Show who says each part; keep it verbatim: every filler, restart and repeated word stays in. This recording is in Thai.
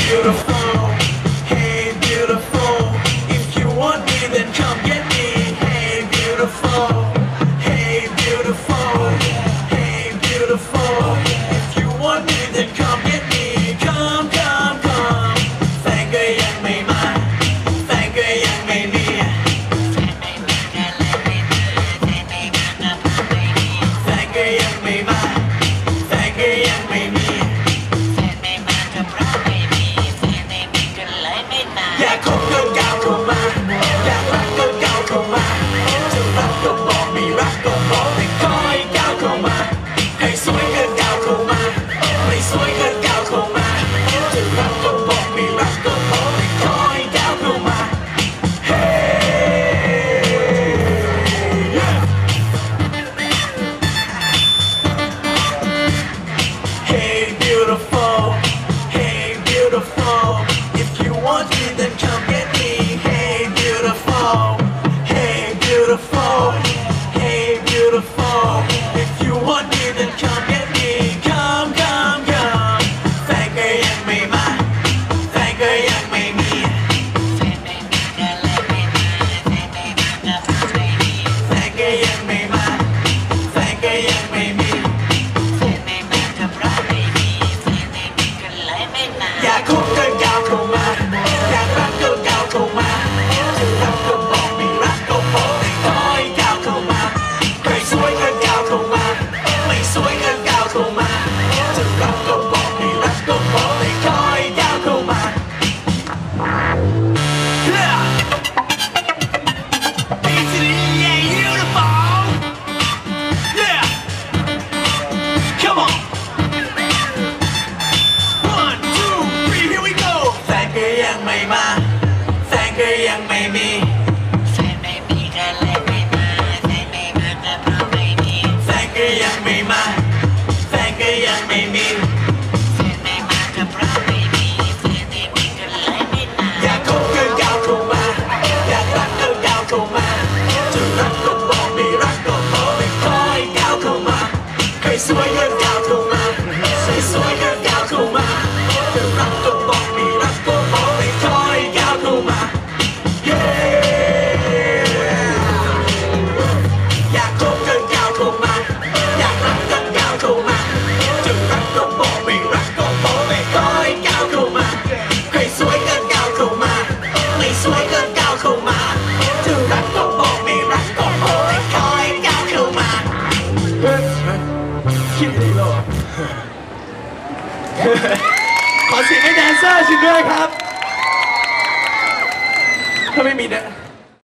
Speaker 1: beautiful, hey beautiful. If you want me, then come get me. Hey beautiful, hey beautiful, hey beautiful. If you want me, then come get me. Come, come, come. แฟนก็ยังไม่มาแฟนก็ยังไม่มีแฟนก็ยังไม่มาแฟนก็ยังไม่มีอยากคบก็ก้าวเข้ามาอยากรักก็ก้าวเข้ามาจะรักก็บอกไม่รักก็บอกแต่ขอให้ก้าวเข้ามาให้สวยก็ก้าวเข้ามาไม่สวยก็ก้าวเข้ามาจะรักก็บอกไม่รักก็บอกแต่ขอให้ก้าวเข้ามา Hey beautiful, hey beautiful. If you want me, then come get me. Hey beautiful, hey beautiful, hey beautiful. If you want me, then come get me. Come, come, come. แฟนก็ยังไม่มาแฟนก็ยังไม่มีแฟนก็ยังไม่มาแฟนก็ยังไม่มีอยากคบก็ก้าวเข้ามาอยากรักก็ก้าวเข้ามาจะรักก็บอกไม่รักก็บอกแต่ขอให้ก้าวเข้ามาใครสวยก็ก้าวเข้ามาไม่สวยก็ก้าวเข้ามาจะรักก็บอกไม่รักก็บอกแต่ขอให้ก้าวเข้ามา B to the E, yeah, beautiful. Yeah. Come on. One, two, three, here we go. แฟนก็ยังไม่มาแฟนก็ยังไม่มีแฟนก็ยังไม่มาแฟนก็ยังไม่มีอยากคบก็ก้าวเข้ามาอยากรักก็ก้าวเข้ามาจะรักก็บอกไม่รักก็บอกแต่ขอให้ก้าวเข้ามาใครสวยก็ก้าวเข้ามาใครสวยก็ก้าวเข้ามาจะรักก็บอกไม่รักก็บอกแต่ขอให้ก้าวเข้ามา อยากคบก็ก้าวเข้ามาอยากรักก็ก้าวเข้ามาจะรักก็บอกไม่รักก็บอกแต่ขอให้ก้าวเข้ามาใครสวยก็ก้าวเข้ามาไม่สวยก็ก้าวเข้ามาจะรักก็บอกไม่รักก็บอกแต่ขอให้ก้าวเข้ามาคิดดีหรอขอเสียงให้แดนเซอร์ชิมด้วยครับถ้าไม่มีเนี่ย